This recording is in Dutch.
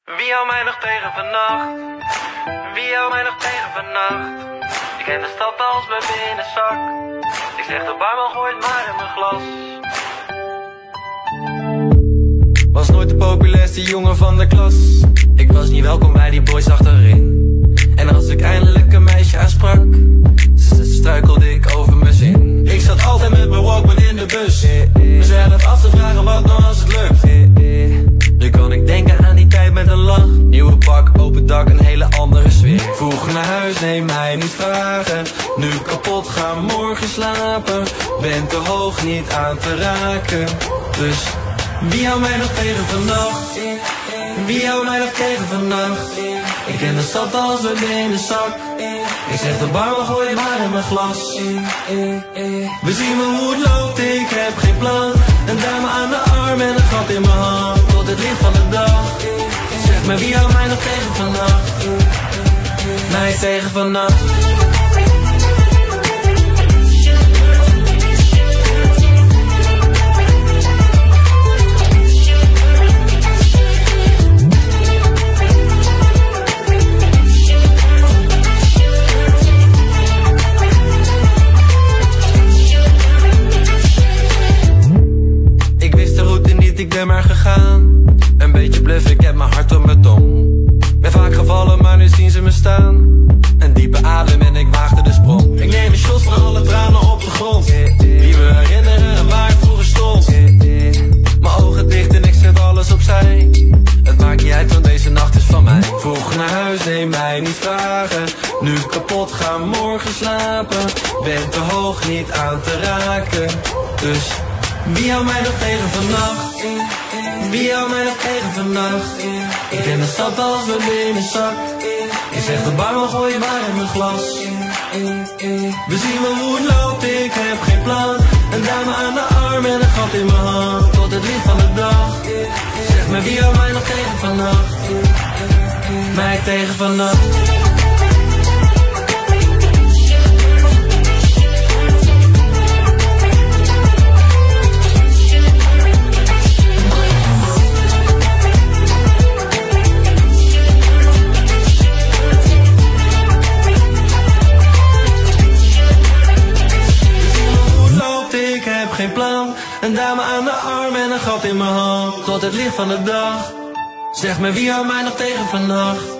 Wie houdt mij nog tegen vannacht? Wie houdt mij nog tegen vannacht? Ik ken de stad als mijn binnenzak. Ik zeg de barman gooit maar in mijn glas. Was nooit de populairste jongen van de klas. Ik was niet welkom bij die boys achterin. En als ik eindelijk een meisje aansprak, struikelde ik over mijn zin. Ik zat altijd met mijn Walkman in de bus, mezelf af te vragen wat nou als het lukt. Nu kan ik denken aan die tijd met een lach. Nieuwe pak, open dak, een hele andere sfeer. Vroeg naar huis, neem mij niet vragen. Nu kapot, ga morgen slapen. Ben te hoog, niet aan te raken. Dus wie houdt mij nog tegen vannacht? Wie houdt mij nog tegen vannacht? Ik ken de stad als een binnenzak. Ik zeg de barman gooi maar in mijn glas. We zien wel hoe het loopt, ik heb geen plan. Een dame aan de arm en een gat in mijn hand. Tot het licht van de dag. Zeg maar wie houdt mij nog tegen vannacht? Mij tegen vannacht. Ik ben maar gegaan. Een beetje bluff, ik heb mijn hart op mijn tong. Ben vaak gevallen, maar nu zien ze me staan. Een diepe adem en ik waagde de sprong. Ik neem een shot van alle tranen op de grond. Die me herinneren waar ik vroeger stond. Mijn ogen dicht en ik zet alles opzij. Het maakt niet uit, want deze nacht is van mij. Vroeg naar huis, neem mij niet vragen. Nu kapot, ga morgen slapen. Ben te hoog, niet aan te raken. Dus wie houdt mij nog tegen vannacht? Wie houdt mij nog tegen vannacht? Ik ken de stad als mijn binnenzak. Ik zeg de barman gooi maar in mijn glas. We zien wel hoe het loopt, ik heb geen plan. Een dame aan de arm en een gat in mijn hand. Tot het licht van de dag. Zeg me wie houdt mij nog tegen vannacht? Mij tegen vannacht. Geen plan, een dame aan de arm en een gat in mijn hand. Tot het licht van de dag. Zeg me wie houdt mij nog tegen vannacht?